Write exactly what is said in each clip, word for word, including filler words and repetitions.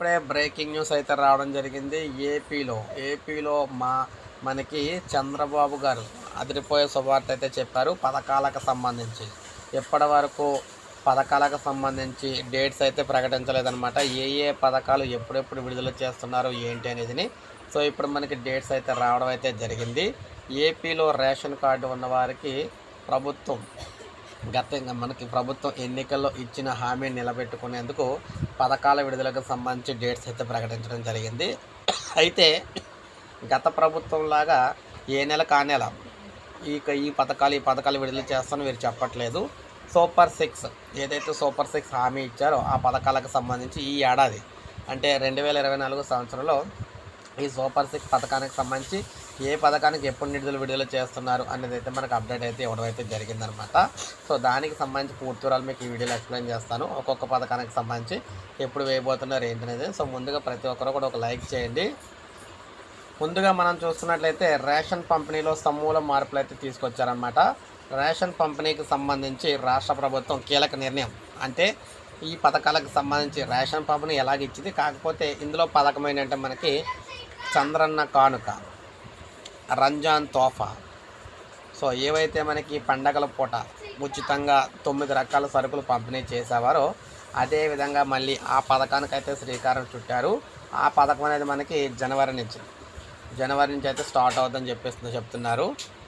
ఇప్పుడే breaking news అయితే రావడం జరిగింది. ఏపీలో ఏపీలో మా మనకి చంద్రబాబు గారు అదిరిపోయే శుభవార్త అయితే చెప్పారు పథకాలకు సంబంధించి. ఇప్పటి వరకు పథకాలకు సంబంధించి డేట్స్ అయితే ప్రకటించలేదన్నమాట. ఏ ఏ పథకాలు ఎప్పుడెప్పుడు విడుదల చేస్తున్నారు ఏంటి అనేదిని. సో ఇప్పుడు మనకి డేట్స్ అయితే రావడం అయితే జరిగింది. ఏపీలో రేషన్ కార్డు ఉన్నవారికి ప్రభుత్వం గతంగా మనకి ప్రభుత్వం ఎన్నికల్లో ఇచ్చిన హామీని నిలబెట్టుకునేందుకు పథకాల విడుదలకు సంబంధించి డేట్స్ అయితే ప్రకటించడం జరిగింది. అయితే గత ప్రభుత్వం లాగా ఏ నెల కా నెల ఈ ఈ పథకాలు ఈ పథకాలు విడుదల చేస్తానో వీరు చెప్పట్లేదు. సూపర్ సిక్స్ ఏదైతే సూపర్ సిక్స్ హామీ ఇచ్చారో ఆ పథకాలకు సంబంధించి ఈ ఏడాది అంటే రెండు వేల ఇరవై నాలుగు సంవత్సరంలో ఈ సూపర్ సిక్స్ పథకానికి సంబంధించి ఏ పథకానికి ఎప్పుడు నిధులు విడుదల చేస్తున్నారు అనేది అయితే మనకు అప్డేట్ అయితే ఇవ్వడం అయితే జరిగిందనమాట. సో దానికి సంబంధించి పూర్తి వివరాలు మీకు ఈ వీడియోలో ఎక్స్ప్లెయిన్ చేస్తాను. ఒక్కొక్క పథకానికి సంబంధించి ఎప్పుడు వేయబోతున్నారు ఏంటనేది. సో ముందుగా ప్రతి ఒక్కరు కూడా ఒక లైక్ చేయండి. ముందుగా మనం చూస్తున్నట్లయితే రేషన్ పంపిణీలో సమూల మార్పులు అయితే తీసుకొచ్చారన్నమాట. రేషన్ పంపిణీకి సంబంధించి రాష్ట్ర ప్రభుత్వం కీలక నిర్ణయం. అంటే ఈ పథకాలకు సంబంధించి రేషన్ పంపిణీ ఎలాగిచ్చింది, కాకపోతే ఇందులో పథకం ఏంటంటే మనకి చంద్రన్న కానుక, రంజాన్ తోఫా. సో ఏవైతే మనకి పండగల పూట ఉచితంగా తొమ్మిది రకాల సరుకులు పంపిణీ చేసేవారో అదేవిధంగా మళ్ళీ ఆ పథకానికైతే శ్రీకారం చుట్టారు. ఆ పథకం అనేది మనకి జనవరి నుంచి జనవరి నుంచి అయితే స్టార్ట్ అవుతుందని చెప్పేసి చెప్తున్నారు.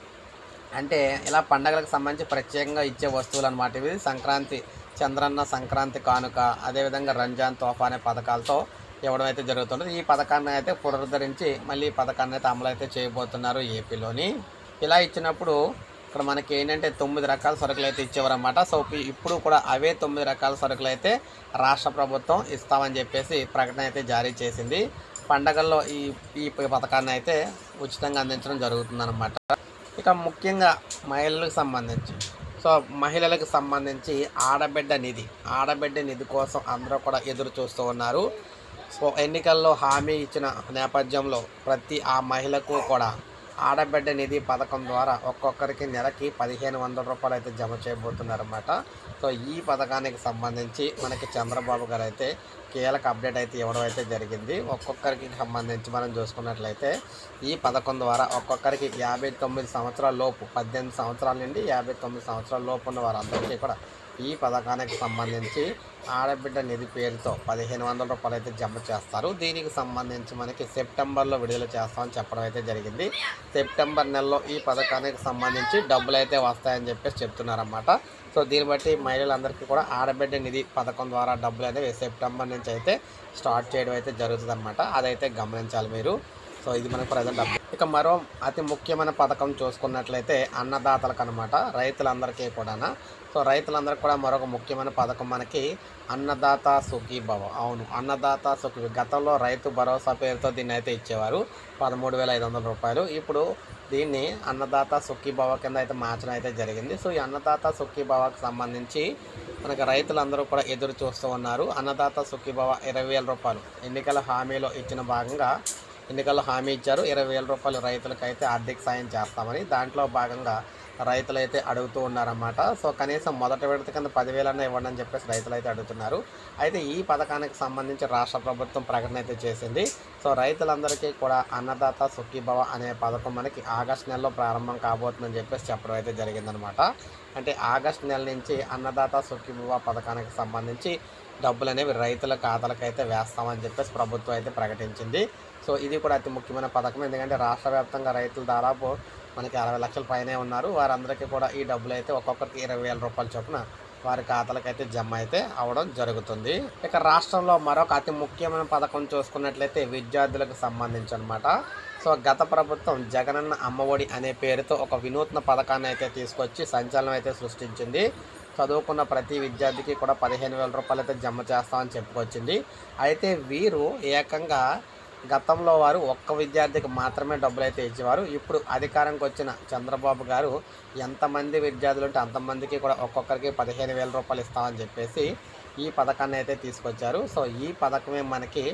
అంటే ఇలా పండగలకు సంబంధించి ప్రత్యేకంగా ఇచ్చే వస్తువులు అన్నమాట ఇవి. సంక్రాంతి చంద్రన్న సంక్రాంతి కానుక, అదేవిధంగా రంజాన్ తోఫా అనే పథకాలతో ఇవ్వడం అయితే జరుగుతుంది. ఈ పథకాన్ని అయితే పునరుద్ధరించి మళ్ళీ ఈ పథకాన్ని అయితే అమలు అయితే చేయబోతున్నారు ఏపీలోని. ఇలా ఇచ్చినప్పుడు ఇక్కడ మనకి ఏంటంటే తొమ్మిది రకాల సరుకులు అయితే ఇచ్చేవారన్నమాట. సో ఇప్పుడు కూడా అవే తొమ్మిది రకాల సరుకులు అయితే రాష్ట్ర ప్రభుత్వం ఇస్తామని చెప్పేసి ప్రకటన అయితే జారీ చేసింది. పండగల్లో ఈ ఈ పథకాన్ని అయితే ఉచితంగా అందించడం జరుగుతుందన్నమాట. ఇక ముఖ్యంగా మహిళలకు సంబంధించి సో మహిళలకు సంబంధించి ఆడబిడ్డ నిధి ఆడబిడ్డ నిధి కోసం అందరూ కూడా ఎదురు చూస్తూ ఉన్నారు. సో ఎన్నికల్లో హామీ ఇచ్చిన నేపథ్యంలో ప్రతి ఆ మహిళకు కూడా ఆడబిడ్డ నిధి పథకం ద్వారా ఒక్కొక్కరికి నెలకి పదిహేను వందల రూపాయలు అయితే జమ చేయబోతున్నారన్నమాట. సో ఈ పథకానికి సంబంధించి మనకి చంద్రబాబు గారు అయితే కీలక అప్డేట్ అయితే ఇవ్వడం అయితే జరిగింది. ఒక్కొక్కరికి సంబంధించి మనం చూసుకున్నట్లయితే ఈ పథకం ద్వారా ఒక్కొక్కరికి యాభై తొమ్మిది సంవత్సరాల లోపు పద్దెనిమిది సంవత్సరాల నుండి యాభై తొమ్మిది సంవత్సరాల లోపు ఉన్న వారందరికీ కూడా ఈ పథకానికి సంబంధించి ఆడబిడ్డ నిధి పేరుతో పదిహేను వందల రూపాయలు అయితే జమ చేస్తారు. దీనికి సంబంధించి మనకి సెప్టెంబర్లో విడుదల చేస్తామని చెప్పడం అయితే జరిగింది. సెప్టెంబర్ నెలలో ఈ పథకానికి సంబంధించి డబ్బులు అయితే వస్తాయని చెప్పేసి చెప్తున్నారన్నమాట. సో దీన్ని బట్టి మహిళలందరికీ కూడా ఆడబిడ్డ నిధి పథకం ద్వారా డబ్బులు అనేవి సెప్టెంబర్ నుంచి అయితే స్టార్ట్ చేయడం అయితే జరుగుతుందన్నమాట. అదైతే గమనించాలి మీరు. సో ఇది మనకు ప్రజెంట్ అప్డేట్. ఇక మరో అతి ముఖ్యమైన పథకం చూసుకున్నట్లయితే అన్నదాతలకు అనమాట, రైతులందరికీ కూడా. సో రైతులందరికీ కూడా మరొక ముఖ్యమైన పథకం మనకి అన్నదాత సుఖీభవ. అవును, అన్నదాత సుఖీ గతంలో రైతు భరోసా పేరుతో దీన్ని అయితే ఇచ్చేవారు పదమూడు వేల ఐదు వందల రూపాయలు. ఇప్పుడు దీన్ని అన్నదాత సుఖీభవ కింద అయితే మార్చడం అయితే జరిగింది. సో ఈ అన్నదాత సుఖీభవకు సంబంధించి మనకి రైతులందరూ కూడా ఎదురు చూస్తూ ఉన్నారు. అన్నదాత సుఖీభవ ఇరవై వేల రూపాయలు ఎన్నికల హామీలో ఇచ్చిన భాగంగా ఎన్నికల్లో హామీ ఇచ్చారు. ఇరవై వేల రూపాయలు రైతులకైతే ఆర్థిక సాయం చేస్తామని దాంట్లో భాగంగా రైతులైతే అడుగుతూ ఉన్నారన్నమాట. సో కనీసం మొదటి విడత కింద పదివేలన్నా ఇవ్వండి అని చెప్పేసి రైతులు అయితే అడుగుతున్నారు. అయితే ఈ పథకానికి సంబంధించి రాష్ట్ర ప్రభుత్వం ప్రకటన అయితే చేసింది. సో రైతులందరికీ కూడా అన్నదాత సుఖీభవ అనే పథకం మనకి ఆగస్టు నెలలో ప్రారంభం కాబోతుందని చెప్పేసి చెప్పడం అయితే జరిగిందనమాట. అంటే ఆగస్టు నెల నుంచి అన్నదాత సుఖీభవ పథకానికి సంబంధించి డబ్బులు అనేవి రైతుల ఖాతాలకైతే వేస్తామని చెప్పేసి ప్రభుత్వం అయితే ప్రకటించింది. సో ఇది కూడా అతి ముఖ్యమైన పథకం. ఎందుకంటే రాష్ట్ర వ్యాప్తంగా రైతులు దాదాపు మనకి అరవై లక్షల పైనే ఉన్నారు. వారందరికీ కూడా ఈ డబ్బులు అయితే ఒక్కొక్కరికి ఇరవై వేల రూపాయల చొప్పున వారి ఖాతాలకైతే జమ అయితే అవ్వడం జరుగుతుంది. ఇక రాష్ట్రంలో మరొక అతి ముఖ్యమైన పథకం చూసుకున్నట్లయితే విద్యార్థులకు సంబంధించి అనమాట. సో గత ప్రభుత్వం జగనన్న అమ్మఒడి అనే పేరుతో ఒక వినూత్న పథకాన్ని అయితే తీసుకొచ్చి సంచలనం అయితే సృష్టించింది. చదువుకున్న ప్రతి విద్యార్థికి కూడా పదిహేను వేల రూపాయలు అయితే జమ చేస్తామని చెప్పుకొచ్చింది. అయితే వీరు ఏకంగా గతంలో వారు ఒక్క విద్యార్థికి మాత్రమే డబ్బులు అయితే ఇచ్చేవారు. ఇప్పుడు అధికారంకి వచ్చిన చంద్రబాబు గారు ఎంతమంది విద్యార్థులు ఉంటే అంతమందికి కూడా ఒక్కొక్కరికి పదిహేను వేల రూపాయలు ఇస్తామని చెప్పేసి ఈ పథకాన్ని అయితే తీసుకొచ్చారు. సో ఈ పథకమే మనకి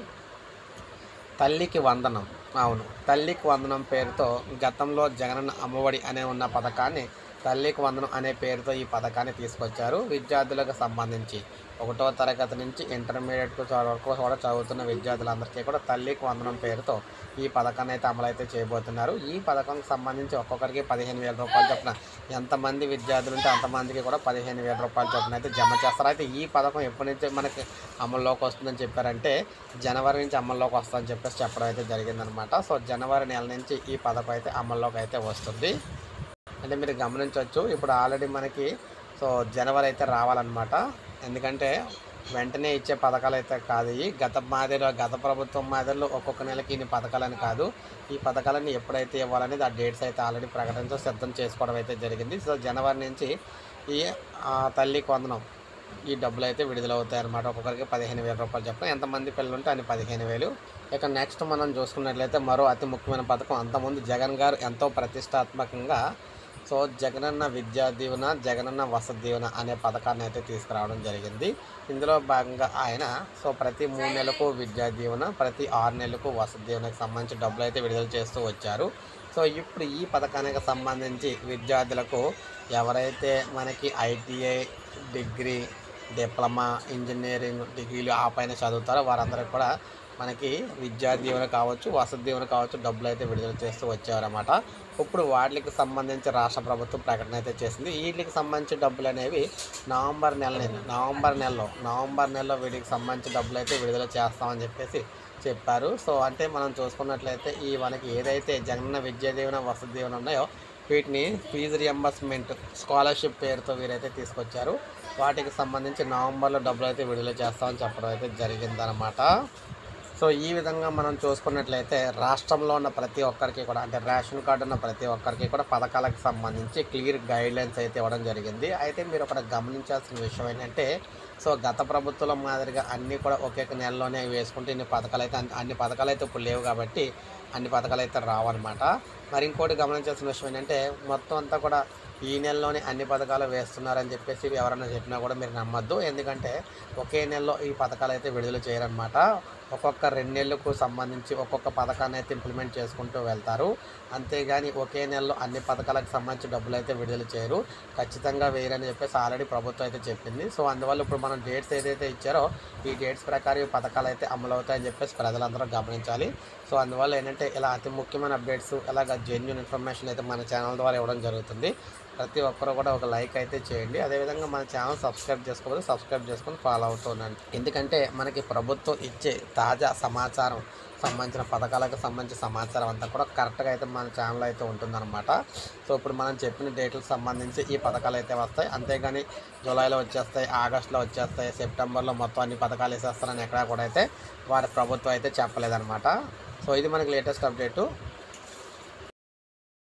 తల్లికి వందనం. అవును, తల్లికి వందనం పేరుతో గతంలో జగనన్న అమ్మఒడి అనే ఉన్న పథకాన్ని తల్లికి వందనం అనే పేరుతో ఈ పథకాన్ని తీసుకొచ్చారు. విద్యార్థులకు సంబంధించి ఒకటో తరగతి నుంచి ఇంటర్మీడియట్ వరకు కూడా చదువుతున్న విద్యార్థులందరికీ కూడా తల్లికి వందనం పేరుతో ఈ పథకాన్ని అయితే అమలైతే చేయబోతున్నారు. ఈ పథకంకి సంబంధించి ఒక్కొక్కరికి పదిహేను వేల రూపాయలు చొప్పున ఎంతమంది విద్యార్థులు ఉంటే అంతమందికి కూడా పదిహేను వేల రూపాయలు చొప్పున అయితే జమ చేస్తారు. అయితే ఈ పథకం ఎప్పటి నుంచి మనకి అమల్లోకి వస్తుందని చెప్పారంటే జనవరి నుంచి అమల్లోకి వస్తుందని చెప్పేసి చెప్పడం అయితే జరిగిందనమాట. సో జనవరి నెల నుంచి ఈ పథకం అయితే అమల్లోకి అయితే వస్తుంది. అంటే మీరు గమనించవచ్చు, ఇప్పుడు ఆల్రెడీ మనకి సో జనవరి అయితే రావాలన్నమాట. ఎందుకంటే వెంటనే ఇచ్చే పథకాలు అయితే కాదు ఇవి. గత మాదిరిలో గత ప్రభుత్వం మాదిరిలో ఒక్కొక్క నెలకి ఇన్ని పథకాలని కాదు. ఈ పథకాలన్నీ ఎప్పుడైతే ఇవ్వాలనేది ఆ డేట్స్ అయితే ఆల్రెడీ ప్రకటించో సిద్ధం చేసుకోవడం అయితే జరిగింది. సో జనవరి నుంచి ఈ తల్లికి వందనం ఈ డబ్బులు అయితే విడుదలవుతాయి అన్నమాట. ఒక్కొక్కరికి పదిహేను వేల రూపాయలు చెప్పిన ఎంతమంది పిల్లలు ఉంటే అన్ని పదిహేను వేలు. ఇక నెక్స్ట్ మనం చూసుకున్నట్లయితే మరో అతి ముఖ్యమైన పథకం, అంతకుముందు జగన్ గారు ఎంతో ప్రతిష్టాత్మకంగా సో జగనన్న విద్యా దీవెన, జగనన్న వసతి దీవెన అనే పథకాన్ని అయితే తీసుకురావడం జరిగింది. ఇందులో భాగంగా ఆయన సో ప్రతి మూడు నెలలకు విద్యా దీవెన, ప్రతి ఆరు నెలలకు వసతి దీవెనకు సంబంధించి డబ్బులు అయితే విడుదల చేస్తూ వచ్చారు. సో ఇప్పుడు ఈ పథకానికి సంబంధించి విద్యార్థులకు ఎవరైతే మనకి ఐటీఐ, డిగ్రీ, డిప్లొమా, ఇంజనీరింగ్ డిగ్రీలు ఆ పైన చదువుతారో వారందరికీ కూడా మనకి విద్యా దీవెన కావచ్చు, వసతి దీవెన కావచ్చు డబ్బులు అయితే విడుదల చేస్తూ వచ్చారన్నమాట. ఇప్పుడు వాటికి సంబంధించి రాష్ట్ర ప్రభుత్వం ప్రకటన అయితే చేసింది. వీటికి సంబంధించి డబ్బులు అనేవి నవంబర్ నెల నవంబర్ నెలలో నవంబర్ నెలలో వీటికి సంబంధించి డబ్బులు అయితే విడుదల చేస్తామని చెప్పేసి చెప్పారు. సో అంటే మనం చూసుకున్నట్లయితే ఈ మనకి ఏదైతే జగనన్న విద్యా దీవెన, వసతి దీవెన ఉన్నాయో వీటిని ఫీజు రియంబర్స్మెంట్ స్కాలర్షిప్ పేరుతో వీరైతే తీసుకొచ్చారు. వాటికి సంబంధించి నవంబర్లో డబ్బులు అయితే విడుదల చేస్తామని చెప్పడం అయితే జరిగిందనమాట. సో ఈ విధంగా మనం చూసుకున్నట్లయితే రాష్ట్రంలో ఉన్న ప్రతి ఒక్కరికి కూడా అంటే రేషన్ కార్డు ఉన్న ప్రతి ఒక్కరికి కూడా పథకాలకు సంబంధించి క్లియర్ గైడ్లైన్స్ అయితే ఇవ్వడం జరిగింది. అయితే మీరు ఒకటి గమనించాల్సిన విషయం ఏంటంటే సో గత ప్రభుత్వం మాదిరిగా అన్నీ కూడా ఒకే నెలలోనే వేసుకుంటే ఇన్ని పథకాలు అయితే అన్ని పథకాలు అయితే ఇప్పుడు లేవు కాబట్టి అన్ని పథకాలు అయితే రావన్నమాట. మరి ఇంకోటి గమనించాల్సిన విషయం ఏంటంటే మొత్తం అంతా కూడా ఈ నెలలోనే అన్ని పథకాలు వేస్తున్నారని చెప్పేసి ఎవరైనా చెప్పినా కూడా మీరు నమ్మద్దు. ఎందుకంటే ఒకే నెలలో ఈ పథకాలు అయితే విడుదల చేయరన్నమాట. ఒక్కొక్క రెండు నెలలకు సంబంధించి ఒక్కొక్క పథకాన్ని అయితే ఇంప్లిమెంట్ చేసుకుంటూ వెళ్తారు. అంతేగాని ఒకే నెలలో అన్ని పథకాలకు సంబంధించి డబ్బులు అయితే విడుదల చేయరు, ఖచ్చితంగా వేయరని చెప్పేసి ఆల్రెడీ ప్రభుత్వం అయితే చెప్పింది. సో అందువల్ల ఇప్పుడు మనం డేట్స్ ఏదైతే ఇచ్చారో ఈ డేట్స్ ప్రకారం ఈ పథకాలు అయితే అమలు అవుతాయని చెప్పేసి ప్రజలందరూ గమనించాలి. సో అందువల్ల ఏంటంటే ఇలా అతి ముఖ్యమైన అప్డేట్స్ ఇలాగ జెన్యూన్ ఇన్ఫర్మేషన్ అయితే మన ఛానల్ ద్వారా ఇవ్వడం జరుగుతుంది. ప్రతి ఒక్కరు కూడా ఒక లైక్ అయితే చేయండి. అదేవిధంగా మన ఛానల్ సబ్స్క్రైబ్ చేసుకోకపోతే సబ్స్క్రైబ్ చేసుకొని ఫాలో అవుతున్నాను. ఎందుకంటే మనకి ప్రభుత్వం ఇచ్చే తాజా సమాచారం సంబంధించిన పథకాలకు సంబంధించిన సమాచారం అంతా కూడా కరెక్ట్గా అయితే మన ఛానల్ అయితే ఉంటుందన్నమాట. సో ఇప్పుడు మనం చెప్పిన డేట్లకు సంబంధించి ఈ పథకాలు అయితే వస్తాయి. అంతేగాని జూలైలో వచ్చేస్తాయి, ఆగస్టులో వచ్చేస్తాయి, సెప్టెంబర్లో మొత్తం అన్ని పథకాలు వేసేస్తారని ఎక్కడా కూడా అయితే వారి ప్రభుత్వం అయితే చెప్పలేదన్నమాట. సో ఇది మనకి లేటెస్ట్ అప్డేటు.